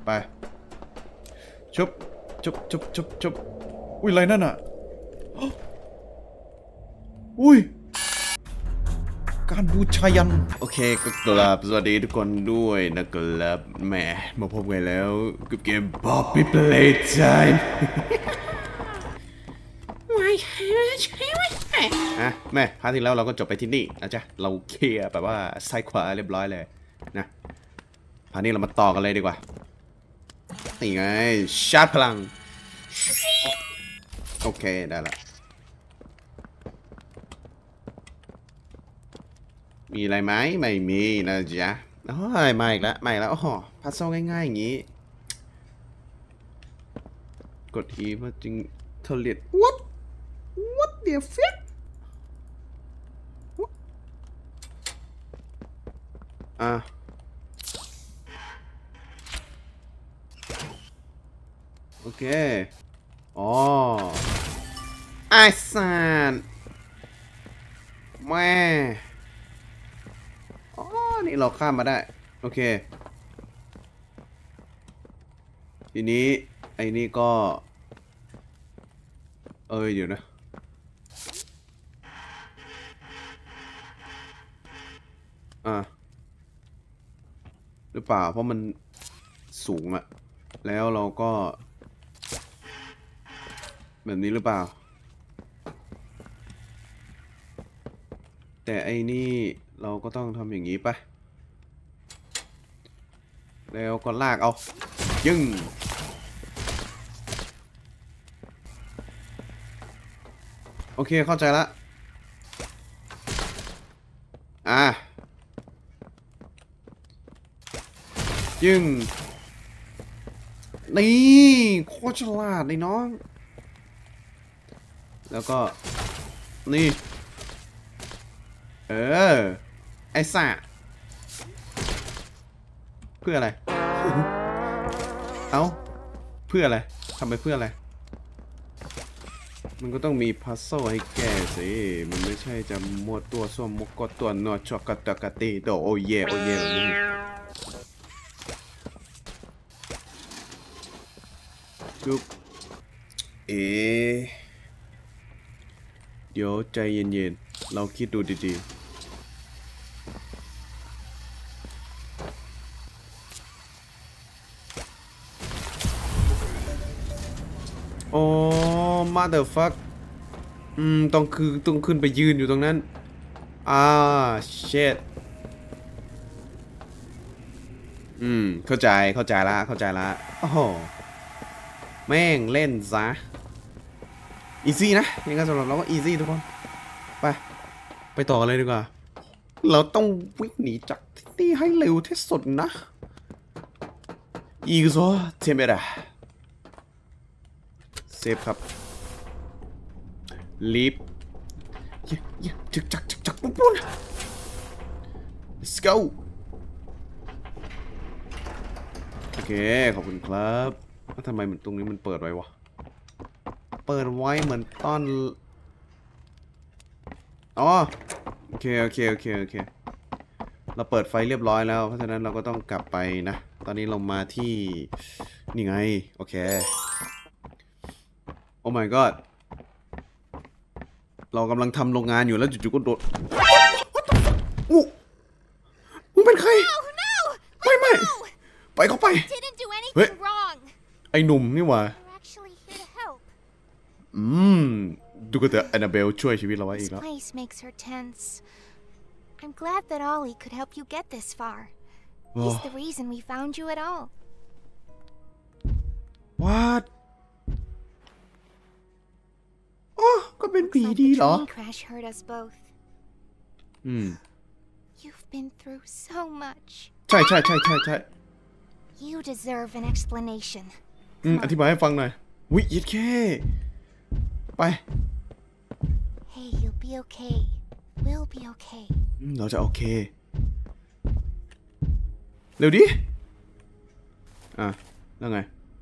ไปชุบชุบชุบชุบชุบอุ้ยอะไรนั่นอ่ะอุ้ยการบูชายันโอเคก็กลับสวัสดีทุกคนด้วยนะครับแหมมาพบกันแล้วกับเกม Poppy Playtime แม่พาร์ทที่แล้วเราก็จบไปที่นี่นะจ๊ะเราเคลียร์แบบว่าซ้ายขวาเรียบร้อยเลยนะพาร์ทนี้เรามาต่อกันเลยดีกว่านี่ไงชาร์จพลังโอเคได้ละมีอะไรไหมไม่มีนะจ๊ะโอ้ยมาอีกแล้วมาอีกแล้วโอ้โหพัซเซิลง่ายๆอย่างนี้กด E มาจึงเทเลต what the fuck อ่ะโอเคอ๋อไอซันแม่อ๋อนี่เราข้ามมาได้โอเคทีนี้ไอ้นี่ก็เดี๋ยวนะหรือเปล่าเพราะมันสูงอะแล้วเราก็แบบนี้หรือเปล่าแต่ไอ้นี่เราก็ต้องทำอย่างนี้ปะแล้วก็ลากเอายึ่งโอเคเข้าใจละยึ่งนี่โคตรฉลาดเลยน้องแล้วก็นี่ไอ้สัตว์เพื่ออะไร เอ้าเพื่ออะไรทำไปเพื่ออะไรมันก็ต้องมีพัซเซิลให้แก้สิมันไม่ใช่จะมัวตัวส้มมุกกตัวนอชอกกตกตีโตโอเย่โอเย่แบบนี้จุ๊บเดี๋ยวใจเย็นๆเราคิดดูดีๆโอ้ mother fuck ต้องขึ้นไปยืนอยู่ตรงนั้นshit เข้าใจละโอ้โหแม่งเล่นซะ easy นะยังไงสำหรับเราก็ easy ทุกคนไปต่อกันเลยดีกว่าเราต้องวิ่งหนีจากที่นี่ให้เร็วที่สุดนะอีกซ้อเทมเบราเซฟครับลีฟจักปุ๊บ let's go โอเคขอบคุณครับทำไมมันตรงนี้มันเปิดไว้วะเปิดไว้เหมือนต้อนอ๋อโอเคเราเปิดไฟเรียบร้อยแล้วเพราะฉะนั้นเราก็ต้องกลับไปนะตอนนี้เรามาที่นี่ไงโอเคโอ้ my god เรากำลังทำโรงงานอยู่แล้วจู่ๆก็โดดมึงเป็นใครไม่ไปเข้าไปเฮ้ยไอ้หนุ่มนี่หว่าดูก็เถอะแอนนาเบลช่วยชีวิตเราไว้อีกแล้ว I'm glad that Ollie could help you get this far. He's the reason we found you at all. What? ก็เป็นผีดีเหรอ Train crash hurt us both. You've been through so much. ใช่ You deserve an explanation. อธิบายให้ฟังหน่อยวิยิดแค่ไป Hey, you'll be okay.We'll be okay. เราจะโอเคเร็วดิแล้วไง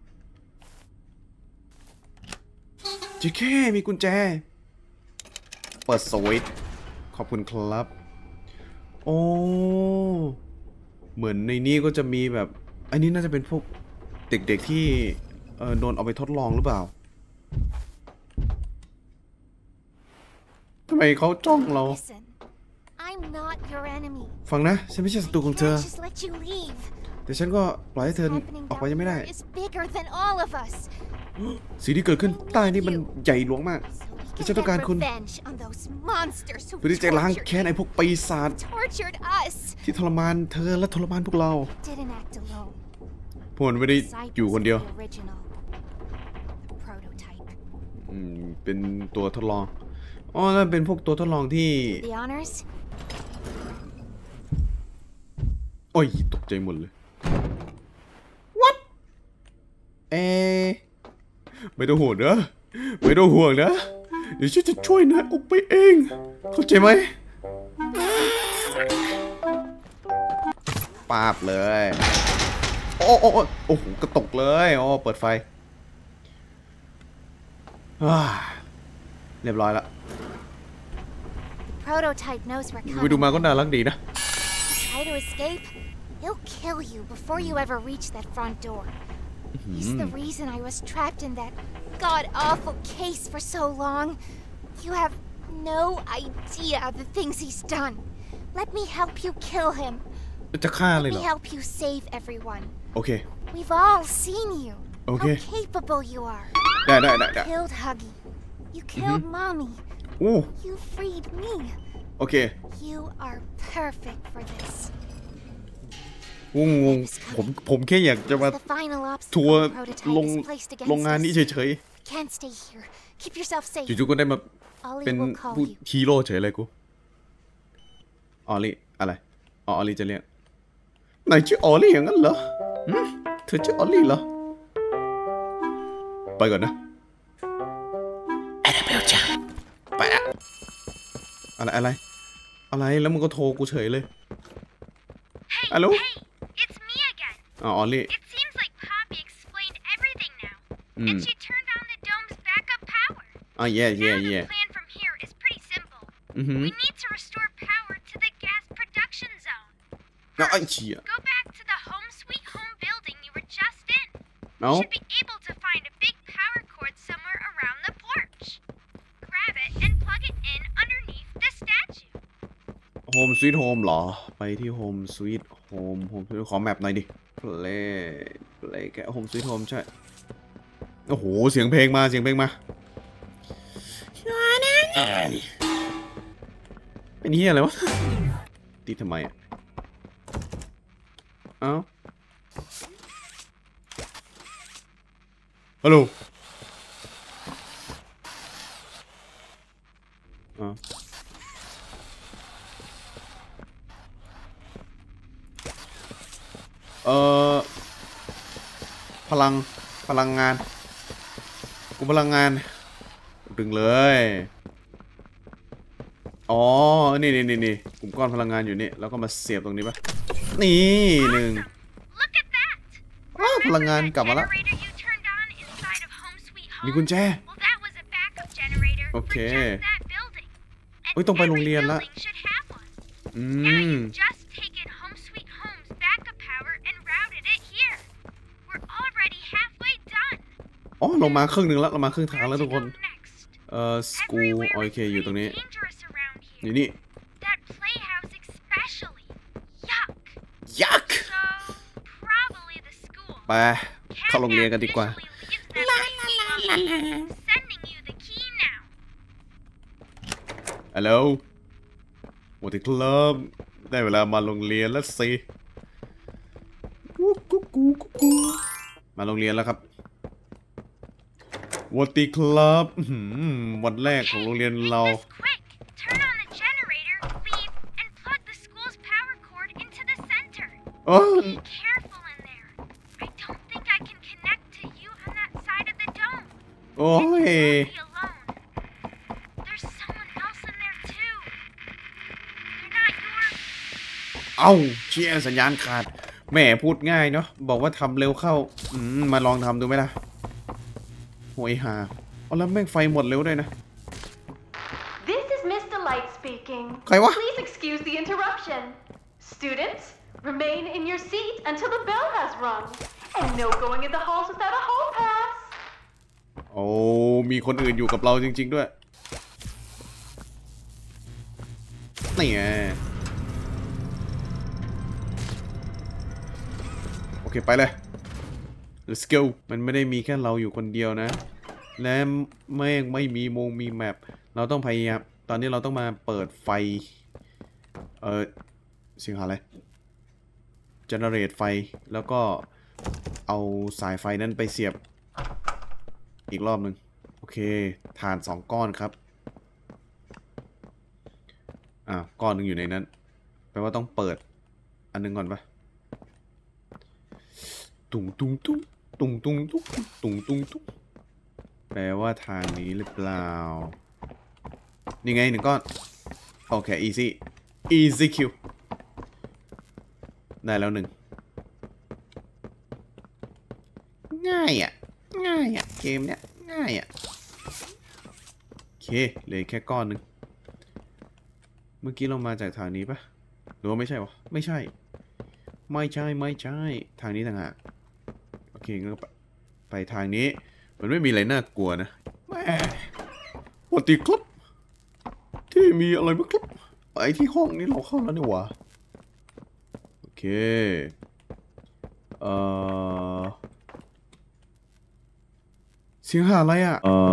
จิแค่มีกุญแจเปิดสวิตช์ขอบคุณครับโอ้เหมือนในนี้ก็จะมีแบบอันนี้น่าจะเป็นพวกเด็กๆที่โดนเอาไปทดลองหรือเปล่าทำไมเขาจ้องเรา Listen, I'm not your enemy. ฟังนะฉันไม่ใช่ศัตรูของเธอ Can't just let you leave. แต่ฉันก็ปล่อยให้เธอ Happening ออกไป down ยังไม่ได้ here is bigger than all of us. สิ่งที่เกิดขึ้นใต้นี่มันใหญ่หลวงมาก So we Saya can tekan get kun. revenge on those monsters who เพื่อที่จะล้างแค้นไอ้พวกปีศาจ tortured us. ที่ทรมานเธอและทรมานพวกเรา Didn't act alone. พวกมันไม่ได้อยู่คนเดียว The original, the prototype. เป็นตัวทดลองอ๋อนั่นเป็นพวกตัวทดลองที่ The honors? โอ้ยตกใจหมดเลย What ไม่ต้องห่วงนะไม่ต้องห่วงนะเดี๋ยวฉันจะช่วยนายออกไปเองเข้าใจไหมปาบเลยโอ้โอ้โอ้โหกระตกเลยอ๋อเปิดไฟเรียบร้อยแล้ว Prototype knows we're ไปดู coming. มาก็น่ารักดีนะ Try to escape, he'll kill you before you ever reach that front door. He's the reason I was trapped in that god-awful case for so long. You have no idea the things he's done. Let me help you kill him. จะฆ่าเลย Let เหร me อ help you save everyone. โอเค We've all seen you. Okay. How capable you are. ได้ You killed Huggy. You killed Mommy. โอ้ You freed me. โอเค You are perfect for this. งงผมแค่อยากจะมา The final ทัว obstacle ร์ the prototype ลง is placed โรง against งานนี้ us. เฉย Can't stay here. Keep yourself ๆ safe. จู่ๆก็ได้มา Ollie เป็น will call ผู้ you. ฮีโร่เฉยเลยกูออลลี่อะไรอ๋อออลลี่จะเรียกนายชื่อออลลี่อย่างนั้นเหรอเธอชื่อออลลี่เหรอไปก่อนนะแอนนาเบลจ้าไปอะอะไรแล้วมึงก็โทรกูเฉยเลย ฮัลโหล It's me again. อ๋อออลลี่ It seems like Poppy explained everything now. And she turned on the dome's backup power. อ๋อ yeah Now the plan from here is pretty simple. We need to restore power to the gas production zone. ไอ้เชี่ย Go back to the Home Sweet Home building you were just in. เอ้า You should be able to find a big power cord somewhere around the porch. Grab it and plug it in underneath the statue. โฮมสวีทโฮมเหรอไปที่โฮมสวีทโฮมขอแมปหน่อยดิเพลย์แกโฮมสวีทโฮมใช่โอ้โหเสียงเพลงมาเป็นเฮียอะไรวะตีทำไมอ่ะเอ้าฮัลโหลพลังงานกลุ่มพลังงานดึงเลยอ๋อนี่กลุ่มก้อนพลังงานอยู่นี่แล้วก็มาเสียบตรงนี้ปะนี่หนึ่ง Look at that. พลังงานกลับมาแล้ว Generator you turned on inside of Home Sweet มี Home. กุญแจ Well, that was a backup generator for Okay. just that building. And เฮ้ยต้องไปโรงเรียนละ every building should have one. Now you've just taken Home Sweet Home's backup power and routed it here. We're already halfway done. อ๋อเรามาครึ่งหนึ่งแล้วเรามาครึ่งทาง Where แล้ว to ทุกคน go next? สกูล Everywhere โอ was เคอยู่ตรงนี้ pretty dangerous around อยู่ here. นี่ That playhouse especially. Yuck. ยักษ์ So probably the school. ไปเข้าโรงเรียนกันดีกว่า Sending you the key now. ฮัลโหลสวัสดีครับได้เวลามาโรงเรียนแล้วสิมาโรงเรียนแล้วครับสวัสดีครับวันแรกของโรงเรียน Make เรา this quick. Turn on the generator, leave, and plug the school's power cord into the center. อ๋อ Be careful in there. I don't think I can connect to you on that side of the dome. โอ้ย Don't be alone. There's someone else in there too. They're not your เอ้าเชี่ยสัญญาณขาดแม่พูดง่ายเนาะบอกว่าทำเร็วเข้ามาลองทำดูไหมล่ะโหยหาเอาแล้วแม่งไฟหมดเร็วด้วยนะ This is Mr. Light speaking. ใครวะ Please excuse the interruption. Students, remain in your seat until the bell has rung. And no going in the halls without a hall pass. โอ้มีคนอื่นอยู่กับเราจริงๆด้วยนี่ไงโอเคไปเลย let's go มันไม่ได้มีแค่เราอยู่คนเดียวนะและแม่งไม่มีแมปเราต้องพยายามตอนนี้เราต้องมาเปิดไฟสิ่งหาอะไร generate ไฟแล้วก็เอาสายไฟนั้นไปเสียบอีกรอบหนึ่งโอเคถ่าน2ก้อนครับก้อนหนึ่งอยู่ในนั้นแปลว่าต้องเปิดอันนึงก่อนปะตุงแปลว่าทางนี้หรือเปล่านี่ไง1ก้อนโอเค easy kill ได้แล้ว1ง่ายอ่ะเกมเนี้ยง่ายอ่ะโอเคเหลือแค่ก้อนหนึ่งเมื่อกี้เรามาจากทางนี้ปะหรือว่าไม่ใช่วะไม่ใช่ทางนี้ต่างหากโอเคงั้นก็ไปทางนี้มันไม่มีอะไรน่ากลัวนะแม่ปกติครับที่มีอะไรบ้างครับไปที่ห้องนี้เราเข้าแล้วนี่หว่าโอเคเสียงหาอะไรอ่ะ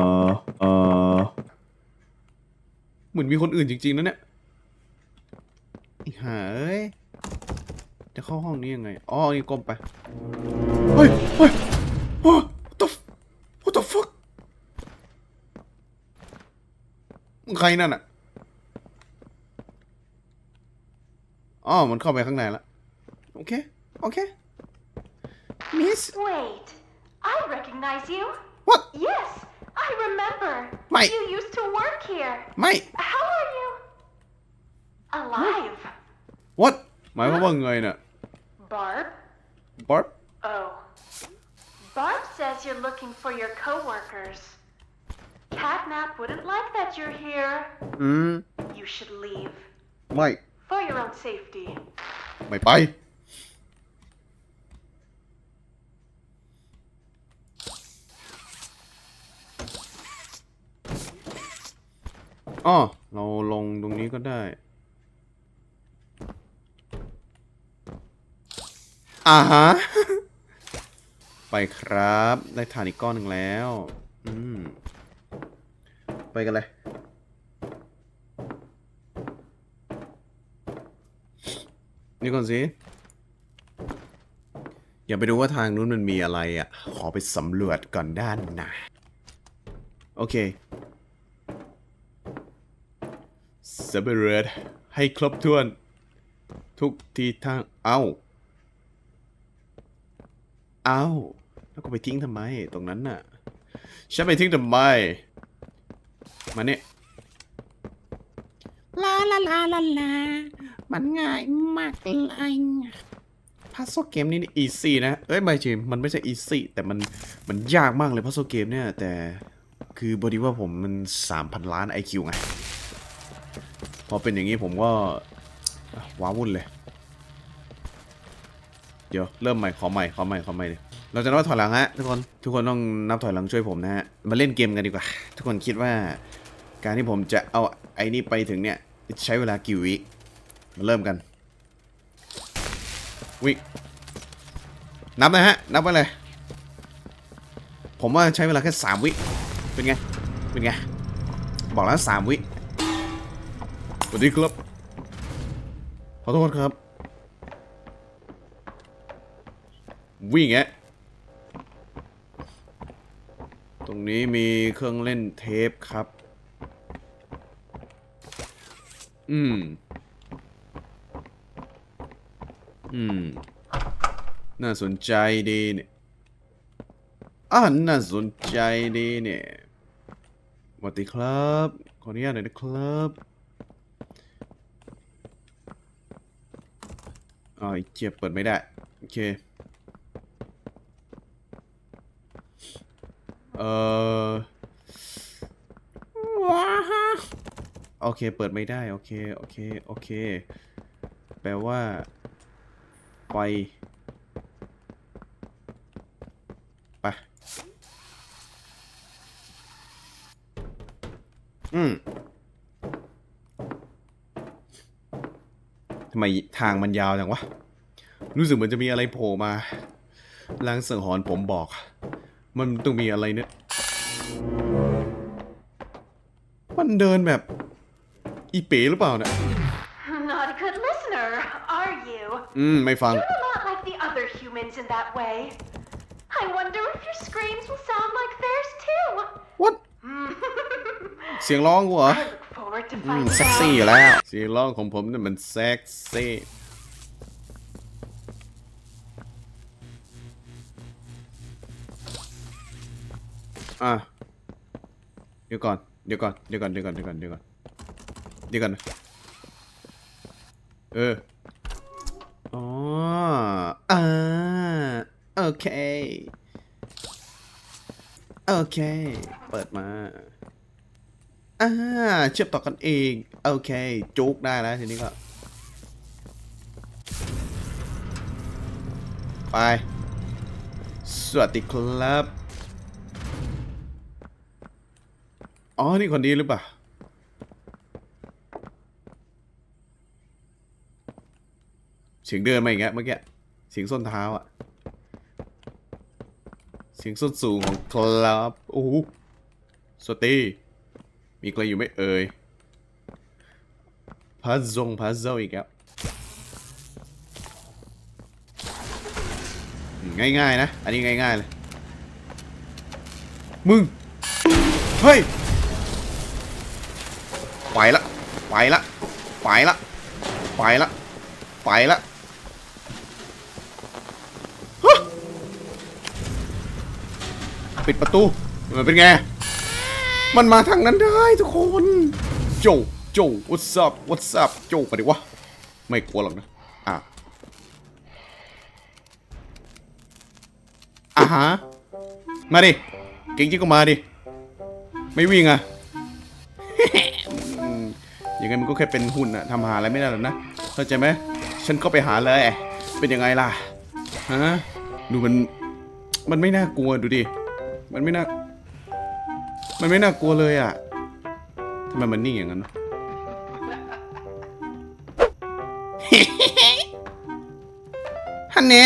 เหมือนมีคนอื่นจริงๆนะเนี่ยหาเอ้ยจะเข้าห้องนี้ยังไงอ๋อนี่ก้มไปเฮ้ยwhat the fuck มึงใครนั่นอ่ะอ๋อมันเข้าไปข้างในแล้วโอเคMiss Wait, I recognize you. What? Yes, I remember. Mate. You used to work here. ไม่ How are you? Alive. What หมายความว่าไงน่ะ Barb? Barb Oh. Barb says you're looking for your coworkers. Catnap wouldn't like that you're here. You should leave. ไม่ For your own safety. ไม่ไปอ๋อเราลงตรงนี้ก็ได้ฮะ ไปครับได้ถ่านอีกก้อนหนึ่งแล้วไปกันเลยนี่ก่อนสิอย่าไปดูว่าทางนู้นมันมีอะไรอ่ะขอไปสำรวจก่อนด้านนะโอเคสำรวจให้ครบถ้วนทุกที่ทางแล้วก็ไปทิ้งทำไมตรงนั้นน่ะฉันไปทิ้งทำไมมาเนี่ยลามันง่ายมากเลยพัซโซเกมนี้อีซี่นะไม่จริงมันไม่ใช่อีซี่แต่มันยากมากเลยพัซโซเกมเนี่ยแต่คือบอดีว่าผมมัน 3,000 ล้าน IQ ไงพอเป็นอย่างนี้ผมก็ว้าวุ่นเลยเดี๋ยวเริ่มใหม่ขอใหม่เลยเราจะนับถอยหลังฮะทุกคนต้องนับถอยหลังช่วยผมนะฮะมาเล่นเกมกันดีกว่าทุกคนคิดว่าการที่ผมจะเอาไอ้นี่ไปถึงเนี่ยใช้เวลากี่วิมาเริ่มกันวินับนะฮะนับไปเลยผมว่าใช้เวลาแค่3วิเป็นไงบอกแล้ว3วิสวัสดีครับขอโทษครับวิ่งแงะตรงนี้มีเครื่องเล่นเทปครับน่าสนใจดีเนี่ยน่าสนใจดีเนี่ยสวัสดีครับขออนุญาตหน่อยนะครับเจ็บเปิดไม่ได้โอเคโอเคเปิดไม่ได้โอเคแปลว่าไฟทำไมทางมันยาวจังวะรู้สึกเหมือนจะมีอะไรโผล่มาลางสังหรณ์ผมบอกมันต้องมีอะไรเนี่ยมันเดินแบบอีเป๋หรือเปล่าเนี่ย Not a good listener, are you? ไม่ฟัง You're a lot like the other humans in that way. I wonder if your screams will sound like theirs too. What เสียงร้องกูเหรอ I look forward to finding เซ็กซี่ out. อยู่แล้วเสียงร้องของผมเนี่ยมันเซ็กซี่เดี๋ยวก่อนนะอ๋อโอเคเปิดมาเชื่อมต่อกันเองโอเคจุกได้แล้วทีนี้ก็ไปสวัสดีครับอ๋อนี่คนดีหรือเปล่าเสียงเดินมาอีกแล้วเมื่อกี้เสียงส้นเท้าอะเสียงส้นสูงของครับโอ้โหสวัสดีมีใครอยู่ไหมเอ่ยพัซเซิลอีกแล้วง่ายๆนะอันนี้ง่ายๆเลยมึงเฮ้ยไปละปิดประตูมันเป็นไงมันมาทางนั้นได้ทุกคนโจ what's up โจไปดิวะไม่กลัวหรอกนะฮะมาดิเก่งจริงก็มาดิไม่วิ่งอ่ะ ยังไงมันก็แค่เป็นหุ่นอะทำหาอะไรไม่ได้หรอกนะเข้าใจไหมฉันก็ไปหาเลยเป็นยังไงล่ะฮะดูมันไม่น่ากลัวดูดิมันไม่น่ากลัวเลยอะทำไมมันนิ่งอย่างนั้น ฮันเน่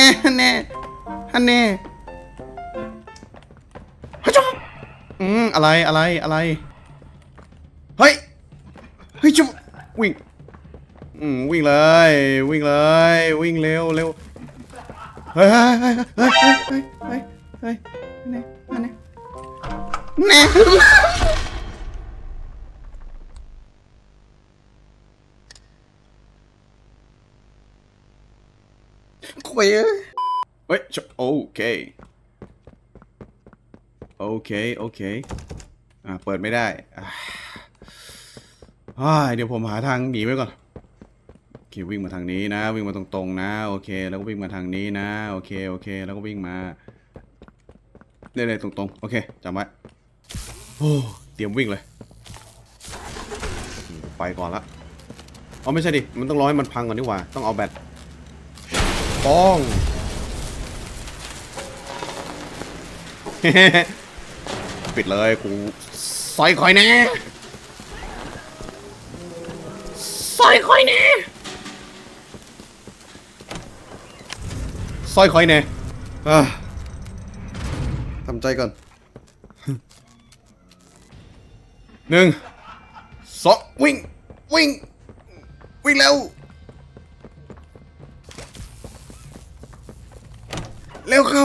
ฮัจจ๊อบอะไรเฮ้ยจุ๊บวิ่งวิ่งเลยวิ่งเร็วเฮ้ยแน่คุยเฮ้ยโอเคเปิดไม่ได้เดี๋ยวผมหาทางหนีไว้ก่อนโอเควิ่งมาทางนี้นะวิ่งมาตรงๆนะโอเคแล้วก็วิ่งมาทางนี้นะโอเคแล้วก็วิ่งมาเลยตรงๆโอเคจำไว้โอ้เตรียมวิ่งเลยไปก่อนละไม่ใช่ดิมันต้องรอให้มันพังก่อนดีกว่าต้องเอาแบตป้องปิดเลยกูซอยคอยแน่ซอยคอยแน่ทำใจก่อน1 2วิ่งเร็วเข้า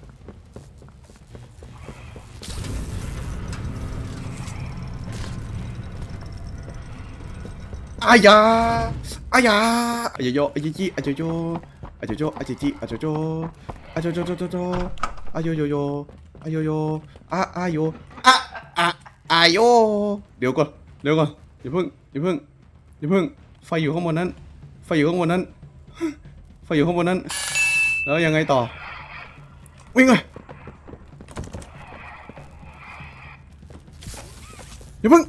อายาโยอาจิจิอาโยโยอาโยโยอาจิจิอาโยโยอาโยโยโยโยอาโยโยโยอาโยโยอาโยอาโยเดี๋ยวก่อนอย่าเพิ่งไฟอยู่ข้างบนนั้นแล้วยังไงต่อวิ่งเลยอย่าเพิ่ง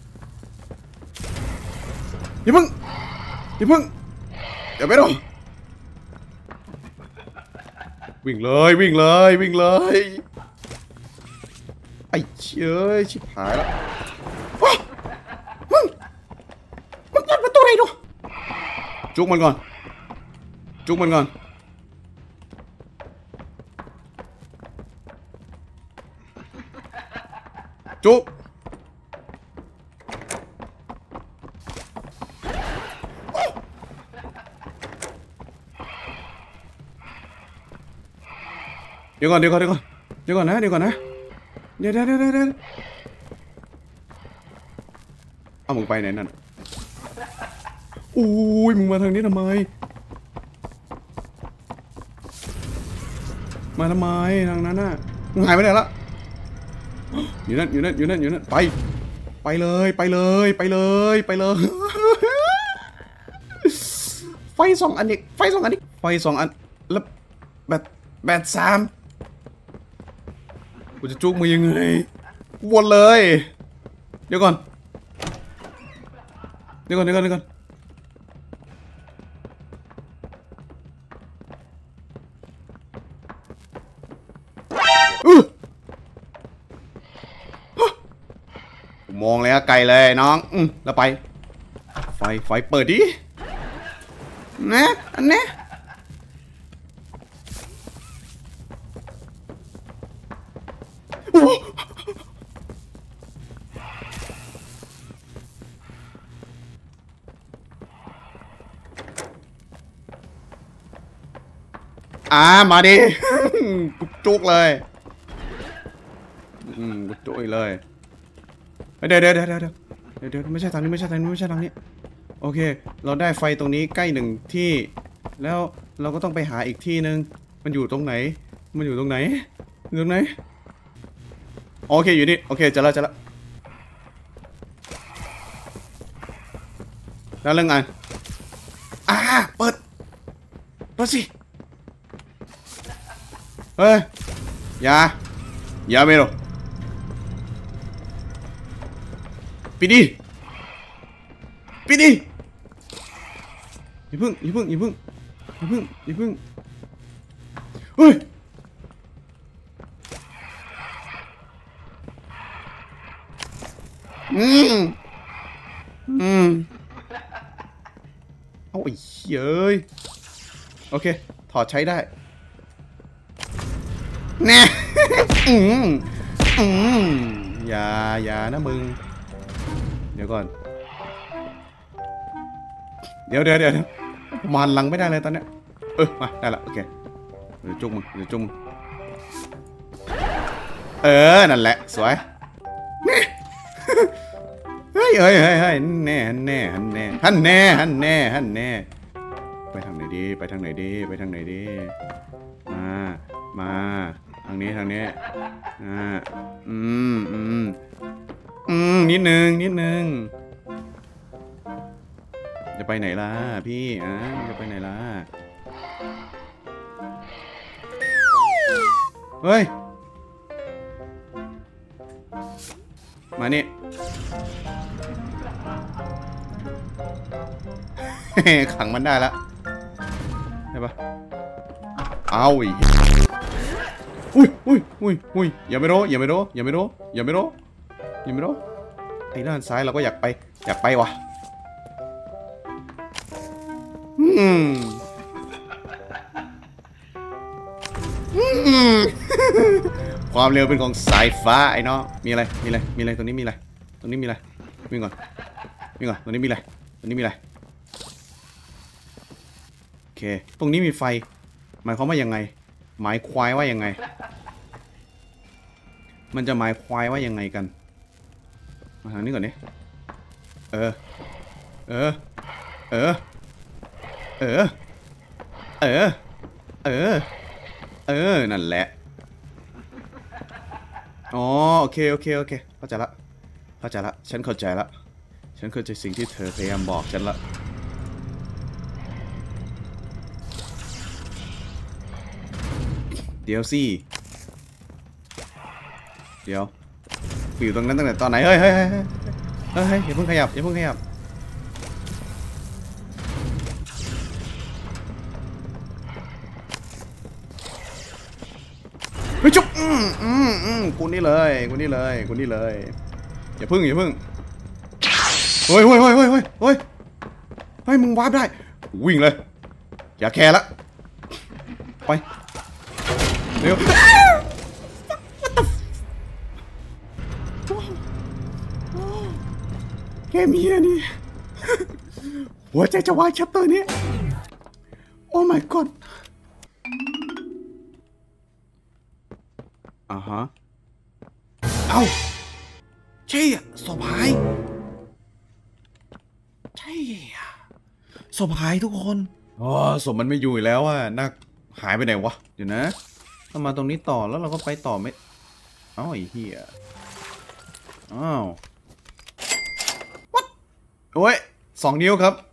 อย่าไปหรอกวิ่งเลยไอ้เชยชิบหายแล้วดูจุกมันก่อนจุกมันก่อนจุกเดี๋ยวก่อนนะเดี๋ยวก่อนนะเดี๋ยวเอามึงไปไหนนั่นอุ้ยมึงมาทางนี้ทำไมมาทำไมทางนั้นน่ะมึงหายไปไหนละอยู่นั่นไปเลยไฟสองอันอีกไฟสองอันแล้วแบตสามกูจะจุกมึงยังไงวนเลยเดี๋ยวก่อนมองเลยไกลเลยน้องแล้วไปไฟเปิดดินะอันนี้มาดิกูจุกเลยกูจุกเลยเดี๋ยวไม่ใช่ทางนี้โอเคเราได้ไฟตรงนี้ใกล้1ที่แล้วเราก็ต้องไปหาอีกที่นึงมันอยู่ตรงไหนโอเคอยู่นี่โอเคจะละแล้วเรื่องงานเปิดสิเฮ้ยอย่าไม่หรอกปิดดิอย่าเพิ่งเฮ้ยเอาไอ้เฮ้ยโอเคถอดใช้ได้แน่อย่านะมึงเดี๋ยวก่อนเดี๋ยวมันลังไม่ได้เลยตอนเนี้ยมาได้ละโอเคเดี๋ยวจุกมึงนั่นแหละสวยเฮ้ยแน่ฮันแน่ไปทางไหนดีมาทางนี้นิดนึงจะไปไหนล่ะพี่จะไปไหนล่ะเฮ้ยมานี่ ขังมันได้แล้วได้ปะเอาอีกอุ้ยอย่าไม่รู้ไอ้ด้านซ้ายเราก็อยากไปว่ะความเร็วเป็นของสายฟ้าไอ้น้องมีอะไรตรงนี้มีอะไรวิ่งก่อนตรงนี้มีอะไรโอเคตรงนี้มีไฟหมายความว่ายังไงหมายควายว่ายังไงมันจะหมายควายว่ายังไงกันมาทางนี้ก่อนนี่นั่นแหละอ๋อโอเคเข้าใจละฉันเข้าใจสิ่งที่เธอพยายามบอกฉันละเดี๋ยวสิเดี๋ยวอยู่ตรงนั้นตั้งแต่ตอนไหนเฮ้ยอย่าเพิ่งขยับเฮ้ยจุ๊บกูนี่เลยอย่าพึ่งเฮ้ยเฮ้ยมึงวาร์ปได้วิ่งเลยอย่าแคร์ละไปเร็วเกมเฮียนี่หัวใจจะวายชัปเตอร์นี้โอ้ my god ฮะเอ้าใช่อะศพหายใช่อะศพหายทุกคนอ๋อศพมันไม่อยู่แล้วอะนักหายไปไหนวะเดี๋ยวนะเรามาตรงนี้ต่อแล้วเราก็ไปต่อไม่เอ้าไอ้เหี้ยอ้าว what โอ้ย2 นิ้วครับ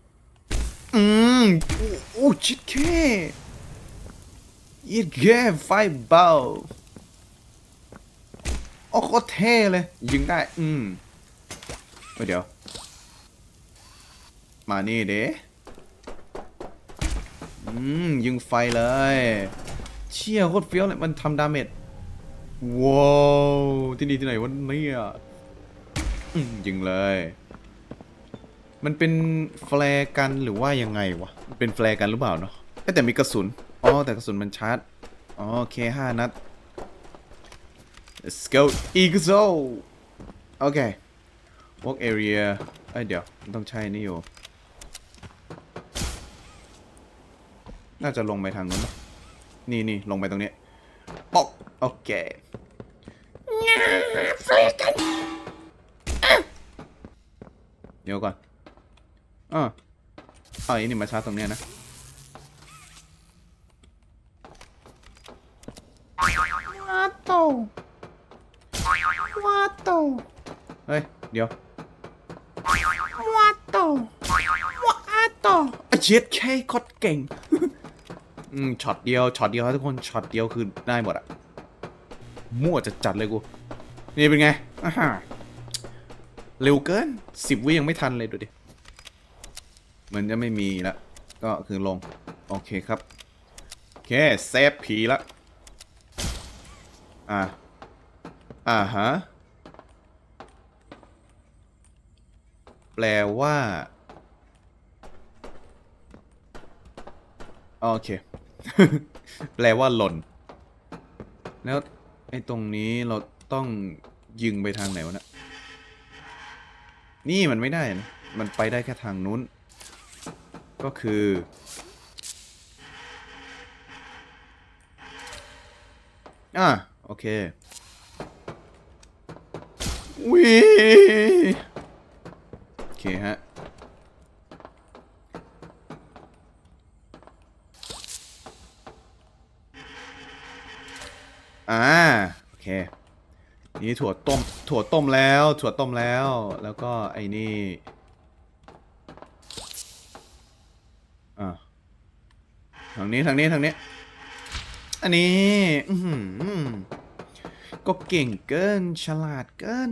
โอ้ชิดแค่ยีดแค่ไฟเบาโอ้โคตรเท่เลยยิงได้เดี๋ยวมานี่เด้ยิงไฟเลยเชี่ยโคตรเฟี้ยวเลยมันทำดาเมจว้าวที่นี่ที่ไหนวะเนี่ยยิงเลยมันเป็นแฟร์กันหรือว่ายังไงวะเป็นแฟร์กันหรือเปล่าเนาะแต่มีกระสุนอ๋อแต่กระสุนมันชาร์จอ๋อโอเค5 นัด let's go eagle โอเค walk area เดี๋ยวต้องใช้นี่อยู่น่าจะลงไปทางนู้นนี่ลงไปตรงนี้ปอกโอเคเดี๋ยวก่อนไอ้นี่มาชาร์จตรงเนี้ยนะว้าโตเฮ้ยเดี๋ยวว้าโตไอ้เช็ดแค่โคตรเก่งช็อตเดียวครับทุกคนช็อตเดียวคือได้หมดอะมั่วจัดเลยกูนี่เป็นไงเร็วเกิน10 วิยังไม่ทันเลยดูดิมันจะไม่มีละก็คือลงโอเคครับโอเคเซฟผีละฮะแปลว่าโอเค แปลว่าหล่นแล้วไอ้ตรงนี้เราต้องยิงไปทางไหนวะนะนี่มันไม่ได้นะมันไปได้แค่ทางนู้นก็คือโอเควิโอเคฮะโอเคนี่ถั่วต้มแล้วแล้วก็ไอ้นี่ทางนี้อันนี้ก็เก่งเกินฉลาดเกิน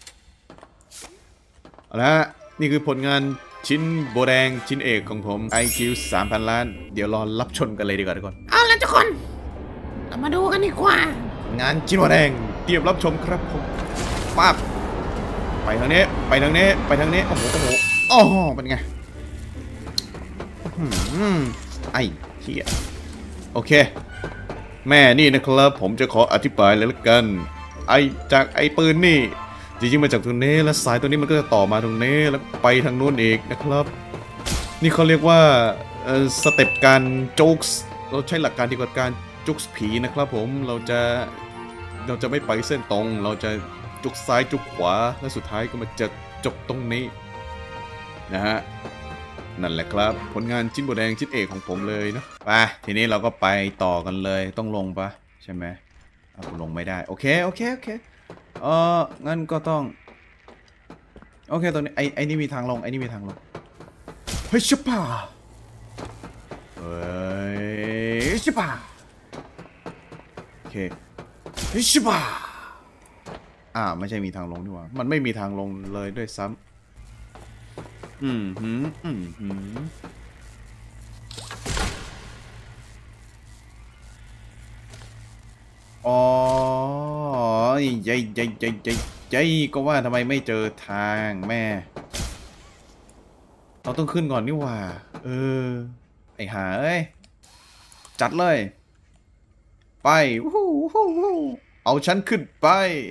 เอาละนี่คือผลงานชิ้นโบแดงชิ้นเอกของผม IQ 3,000 ล้านเดี๋ยวรอรับชมกันเลยดีกว่าทุกคนเอาละทุกคนเรามาดูกันดีกว่างานชิ้นโบแดงเตรียมรับชมครับผมปั๊บไปทางนี้โอ้โหเป็นไงไอ้เหี้ยโอเคแม่นี่นะครับผมจะขออธิบายเลยละกันจากไอ้ปืนนี่จริงๆมาจากตรงนี้แล้วสายตัวนี้มันก็จะต่อมาตรงนี้แล้วไปทางนู้นอีกนะครับนี่เขาเรียกว่าสเต็ปการโจ๊กส์เราใช้หลักการที่ว่าการโจ๊กส์ผีนะครับผมเราจะไม่ไปเส้นตรงเราจะจุกซ้ายจุกขวาและสุดท้ายก็มาจะจบตรงนี้นะฮะนั่นแหละครับผลงานชิ้นโบแดงชิ้นเอกของผมเลยเนาะไปทีนี้เราก็ไปต่อกันเลยต้องลงปะใช่ไหมลงไม่ได้โอเคงั้นก็ต้องโอเคตรงนี้ไอ้นี่มีทางลงเฮ้ยชิบะโอเคเฮ้ยชิบะไม่ใช่มีทางลงดีกว่ามันไม่มีทางลงเลยด้วยซ้ำอ๋อใจก็ว่าทำไมไม่เจอทางแม่เราต้องขึ้นก่อนนี่หว่าไอหาเอ้ยจัดเลยไปวู้ฮู้ฮู้เอาฉันขึ้นไป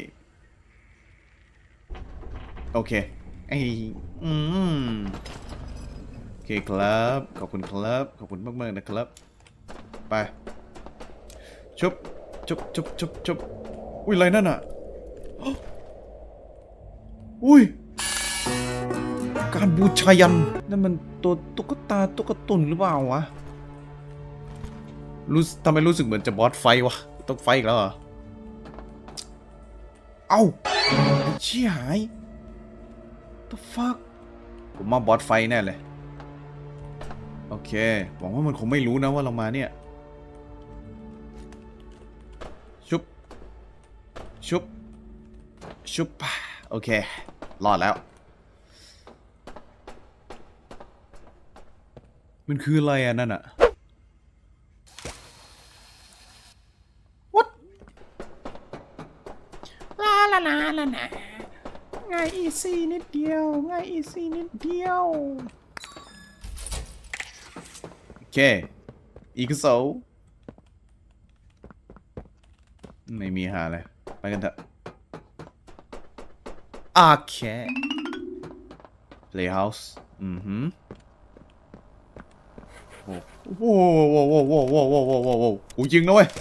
โอเคโอเคครับขอบคุณครับขอบคุณมากๆนะครับไปชุบอุ้ยอะไรนั่นอ่ะอุ้ยการบูชายันนั่นมันตัวตุ๊กตาตุ๊กตุนหรือเปล่าวะทำไมรู้สึกเหมือนจะบอสไฟวะต้องไฟอีกแล้วเหรอเอ้าเชี่ยหาย the fuck ผมมาบอสไฟแน่เลยโอเคหวังว่ามันคงไม่รู้นะว่าเรามาเนี่ยชุบโอเครอดแล้วมันคืออะไรอ่ะนั่นอ่ะ What ลาง่ายอีซี่นิดเดียวโอเคอีกโซไม่มีหาเลยไปกันเถอะโอเค Playhouse โว้กูจริงนะเว้ย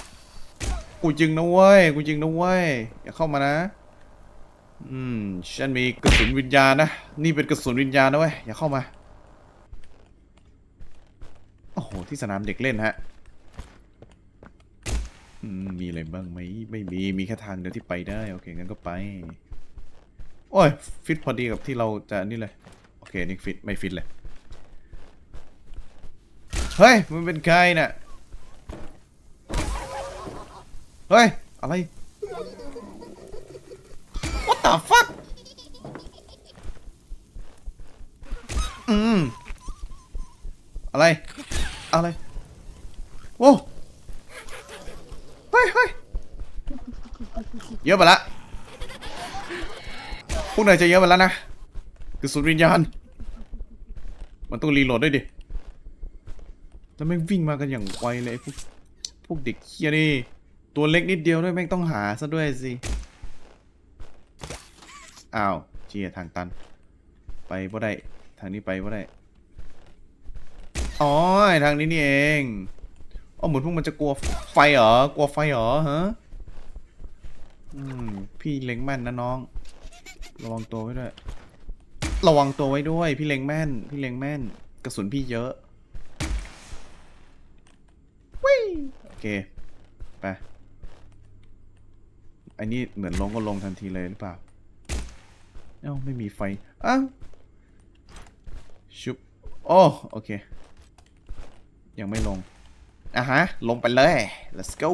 อย่าเข้ามานะฉันมีกระสุนวิญญาณนะนี่เป็นกระสุนวิญญาณนะเว้ยอย่าเข้ามาโอ้โหที่สนามเด็กเล่นฮะมีอะไรบ้างไหมไม่มีแค่ทางเดียวที่ไปได้โอเคงั้นก็ไปโอ้ยฟิตพอดีกับที่เราจะนี่เลยโอเคนี่ฟิตไม่ฟิตเลยเฮ้ยมันเป็นใครน่ะเฮ้ยอะไร What the fuck อะไรโว้เฮ้ยเยอะไปละพวกนายจะเยอะไปแล้วนะกระสุนวิญญาณมันต้องรีโหลดด้วยดิแล้วแม่งวิ่งมากันอย่างไวเลยพวกเด็กเคี้ยนี่ตัวเล็กนิดเดียวด้วยแม่งต้องหาซะด้วยสิอ้าวเจี๊ยทางตันไปบ่ได้ทางนี้ไปบ่ได้อ๋อทางนี้นี่เองเหมือนพวกมันจะกลัวไฟเหรฮะพี่เล็งแม่นนะน้องระวังตัวไว้ด้วยพี่เล็งแม่นกระสุนพี่เยอะโอเคไปอันนี้เหมือนลงก็ลงทันทีเลยหรือเปล่าเอ้าไม่มีไฟอ้าวชุบโอเคยังไม่ลงฮะลงไปเลย let's go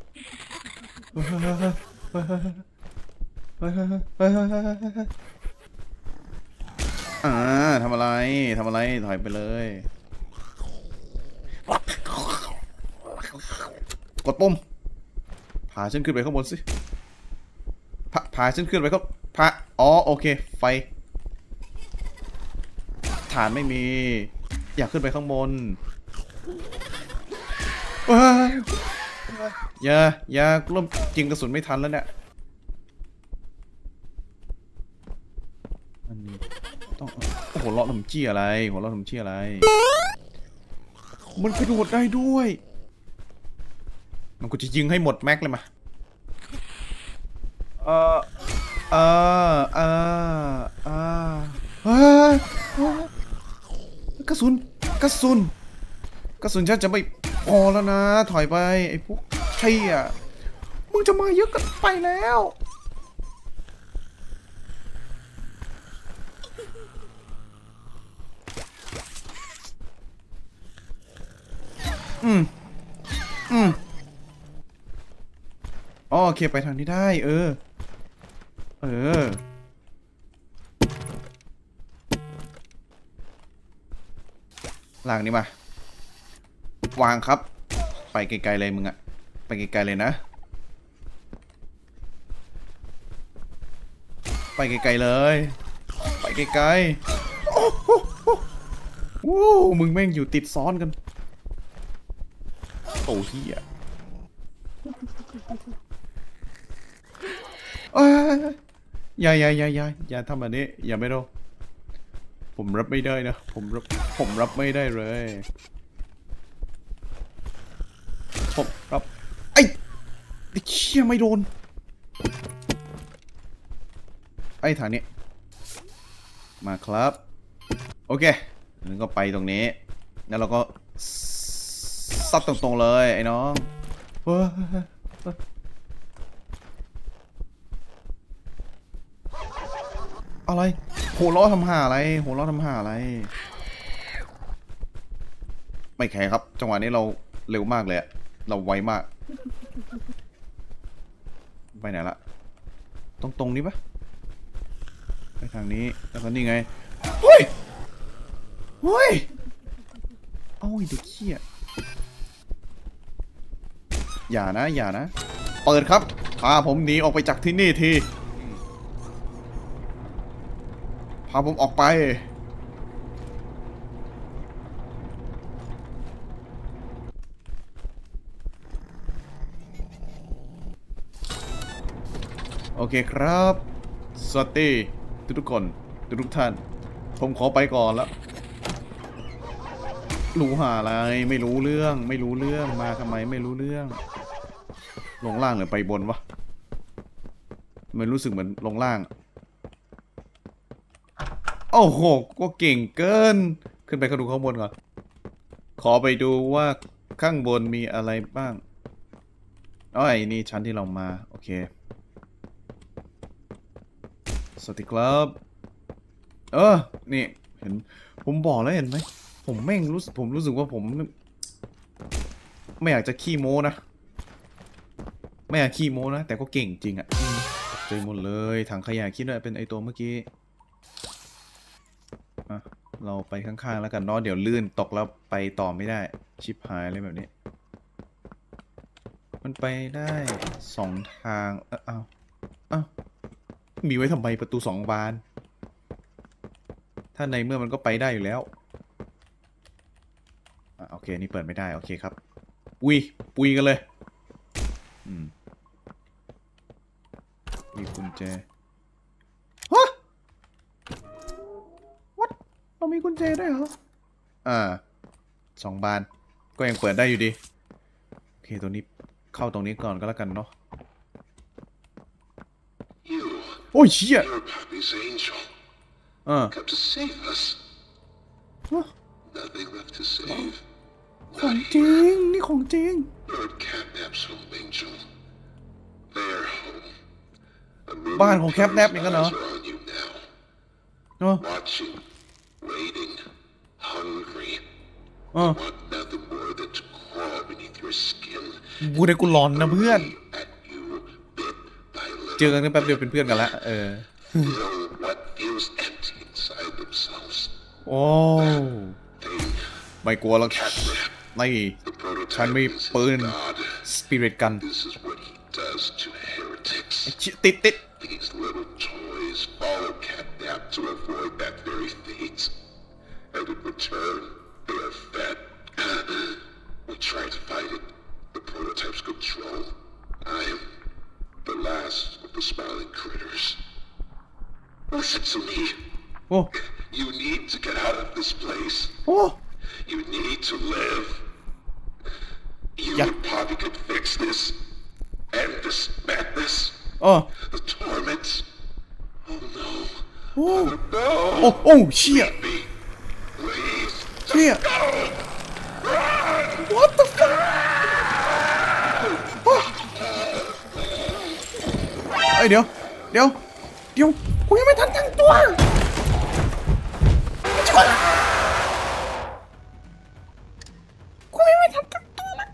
ทำอะไรถอยไปเลยกดปุ่มพาฉันขึ้นไปข้างบนสิพาฉันขึ้นไปครับโอเคไฟฐานไม่มีอยากขึ้นไปข้างบนอย่าเริ่มยิงกระสุนไม่ทันแล้วเนี่ยมันต้องหัวเราะทำจี้อะไรมันกระโดดได้ด้วยมันกูจะยิงให้หมดแม็กเลยมากระสุนฉันจะไม่พอแล้วนะถอยไปไอ้พวกใช่อ่ะมึงจะมาเยอะกันไปแล้วโอเคไปทางนี้ได้หลังนี้มาวางครับไปไกลๆเลยมึงอะไปไกลๆเลยนะไปไกลๆเลยไปไกลๆโอ้มึงแม่งอยู่ติดซ้อนกันโอ้เหี้ยอย่าทำแบบนี้อย่าไม่รู้ผมรับไม่ได้นะผมรับไม่ได้เลยผมรับไอ้เชี่ยไม่โดนไอ้ทางนี้มาครับโอเคงั้นก็ไปตรงนี้แล้วเราก็ซัดตรงๆเลยไอ้น้องอะไรโหล้อทำห่าอะไรโหล้อทำห่าอะไรไม่แคร์ครับจังหวะนี้เราเร็วมากเลยอะเราไวมากไปไหนละตรงนี้ปะไปทางนี้แล้วก็นี่ไงเฮ้ยเฮ้ยโอ้ยเด็กเขี้ยอย่านะเปิดครับพาผมหนีออกไปจากที่นี่ทีพาผมออกไปโอเคครับสวัสดีทุกคนทุกท่านผมขอไปก่อนแล้วรู้หาอะไรไม่รู้เรื่องมาทำไมไม่รู้เรื่องลงล่างหรือไปบนวะมันรู้สึกเหมือนลงล่างโอ้โหก็เก่งเกินขึ้นไปดูข้างบนก่อนขอไปดูว่าข้างบนมีอะไรบ้างอ๋อไอ้นี่ชั้นที่เรามาโอเคสวัสดีครับนี่เห็นผมบอกแล้วเห็นไหมผมแม่งผมรู้สึกว่าผมไม่อยากจะขี้โม้นะไม่อยากขี้โม้นะแต่ก็เก่งจริงอะตกใจหมดเลยถังขยะคิดว่าเป็นไอตัวเมื่อกี้เราไปข้างๆแล้วกันเนาะเดี๋ยวลื่นตกแล้วไปต่อไม่ได้ชิบหายอะไรแบบนี้มันไปได้2 ทางอ้าวมีไว้ทำไมประตู2 บานถ้าในเมื่อมันก็ไปได้อยู่แล้วโอเคนี่เปิดไม่ได้โอเคครับปุยกันเลยมีกุญแจฮะ What เรามีกุญแจด้วยเหรอ2 บานก็ยังเปิดได้อยู่ดีโอเคตัวนี้เข้าตรงนี้ก่อนก็แล้วกันเนาะโอ้ยเชี่ย Come to save us. Nothing left to save. ของจริงนี่ของจริง Lord Catnap's home, Angel. Their home. บ้านของแคปแนปอย่างนั้นเหรอ Watching, waiting, hungry. Want nothing more than to crawl beneath your skin. กูได้กูหลอนนะเพื่อน At you, bit by little. เจอกันแป๊บเดียวเป็นเพื่อนกันละ Feel what feels empty inside themselves. โอ้ไม่กลัวแล้วไม่ฉันมีปืนสปิริตกัน This is what he does to heretics. ติด These little toys follow Catnap to avoid that very fate. And in return, they are fed. We try to fight it. The prototype's control. I am the last of the smiling critters. Listen to me. โอ้ You need to get out of this place. โอ้ You need to live. You Yeah. and Poppy could fix this. End this madness. โอ้ The torment. Oh no. โอ้ No. โอ้เชี่ย Me. Please. เชี่ย What the fuck เดี๋ยวกูยังไม่ทันตั้งตัวกูยังไม่ทันตั้งตัวนะ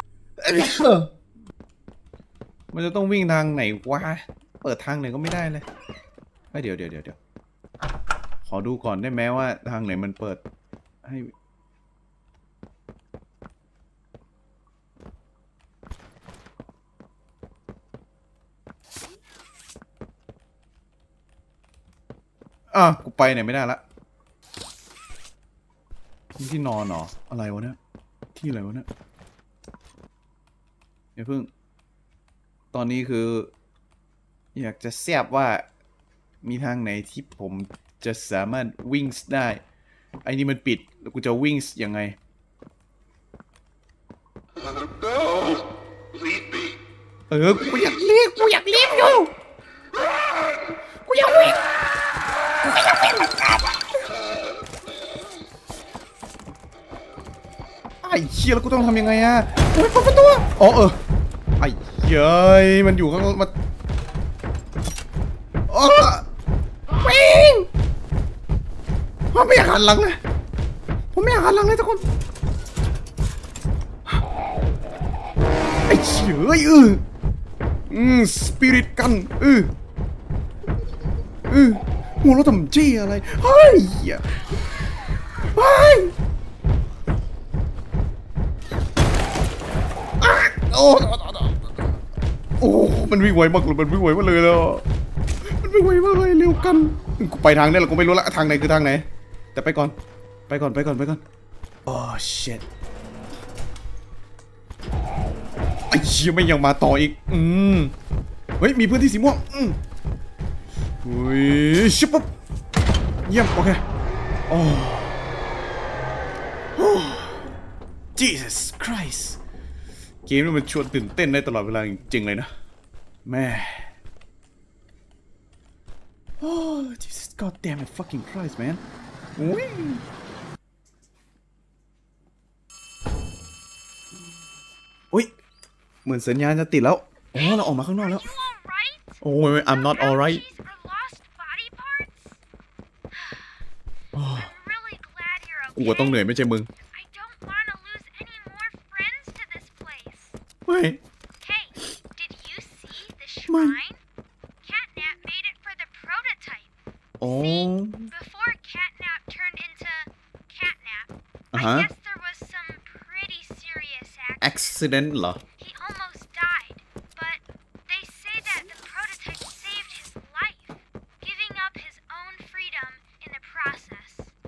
มันจะต้องวิ่งทางไหนวะเปิดทางไหนก็ไม่ได้เลยเดี๋ยวขอดูก่อนได้ไหมว่าทางไหนมันเปิดให้กูไปไหนไม่ได้ละที่นอนเหรออะไรวะเนี่ยที่อะไรวะเนี่ยอย่าเพิ่งตอนนี้คืออยากจะแซบว่ามีทางไหนที่ผมจะสามารถวิ่งได้ไอ้นี่มันปิดแล้วกูจะวิ่งยังไง No! Leave me! กูอยากเรียกอยู่กูอยากวิ่งไอ้เชี่ยแล้วกูต้องทำยังไงอะโอ้ยเปิดประตูอ๋อไอ้เย้ยมันอยู่ข้างมาวิ่งผมไม่อยากหันหลังเลยทุกคนไอ้เชี่ยสปิริตกันหัวเราทำจี้อะไรเฮ้ยโอ้มันวิ่งไวมากเลยมันวิ่งไวมากเลยแล้วมันวิ่งไวมากเลยเร็วกันกูไปทางนี้แหละกูไม่รู้ละทางไหนคือทางไหนแต่ไปก่อนโอ้ shit ไอ้เชี่ยไม่ยังมาต่ออีกเฮ้ยมีพื้นที่สีม่วงเฮ้ยชิบปุ๊บเยี่ยมโอเคโอ้ Jesus Christ เกมนี้มันชวนตื่นเต้นได้ตลอดเวลาจริงๆเลยนะแม่โอ้ Jesus God damn it fucking Christ man อุ้ยอุ้ยเหมือนสัญญาณจะติดแล้วอ๋อเราออกมาข้างนอกแล้ว You alright? โอ้ย I'm not alright Allergies or lost body parts? I'm really glad you're กูก็ต้องเหนื่อย okay. ไม่ใช่มึง I don't want to lose any more friends to this place. ไม่ Hey, did you see the shrine? Catnap made it for the prototype. โอ้ Before Catnap turned into Catnap, I guess there was some pretty serious accident เหรอ He almost died, but they say that the prototype saved his life, giving up his own freedom in the process.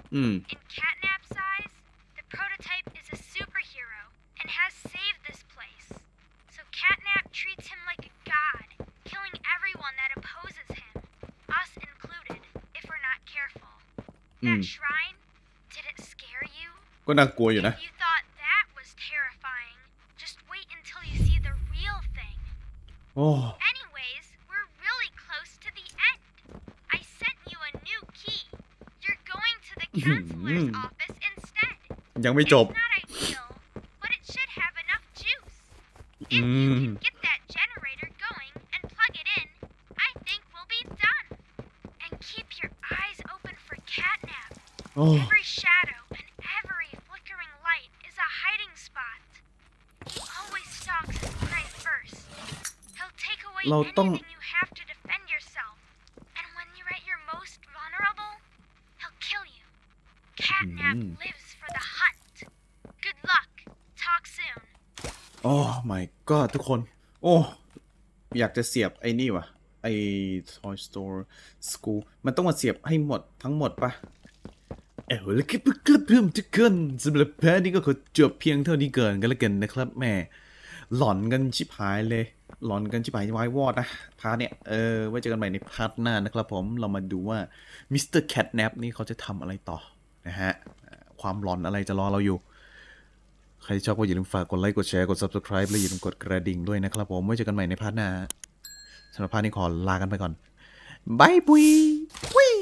In Catnap's eyes, the prototype is a superhero and has saved this place. So Catnap treats him like a god, killing everyone that opposes him, us included, if we're not careful. That shrine, did it scare you? ก็น่ากลัวอยู่นะ If you thought that was terrifying, just wait until you see the real thing. โอ้ Anyways, we're really close to the end. I sent you a new key. You're going to the counselor's office instead. ยังไม่จบ It's not ideal, but it should have enough juice. If you can get that generator going and plug it in, I think we'll be done. And keep your eyes open for Catnap. โอ้ Every shadow and every flickering light is a hiding spot. He always stalks his prey first. He'll take away เราต้อง anything you have to defend yourself. And when you're at your most vulnerable, he'll kill you. Catnap lives for the hunt. Good luck. Talk soon. โอ้ my god ทุกคน โอ้ อยากจะเสียบไอ้นี่วะไอ้ Toy Store School มันต้องมาเสียบให้หมดทั้งหมดปะแล้วก็เพิ่มทุกคนสำหรับแพทย์นี้ก็ขอจบเพียงเท่านี้เกินกันแล้วกันนะครับแม่หลอนกันชิบหายเลยหลอนกันชิบหายวายวอดนะพาร์ทเนี่ยไว้เจอกันใหม่ในพาร์ทหน้านะครับผมเรามาดูว่ามิสเตอร์แคทแนปนี่เขาจะทำอะไรต่อนะฮะความหลอนอะไรจะรอเราอยู่ใครชอบก็อย่าลืมฝากกดไลค์กดแชร์กด Subscribe และอย่าลืมกดกระดิ่งด้วยนะครับผมไว้เจอกันใหม่ในพาร์ทหน้าสำหรับพาร์ทนี้ขอลากันไปก่อนบายบุย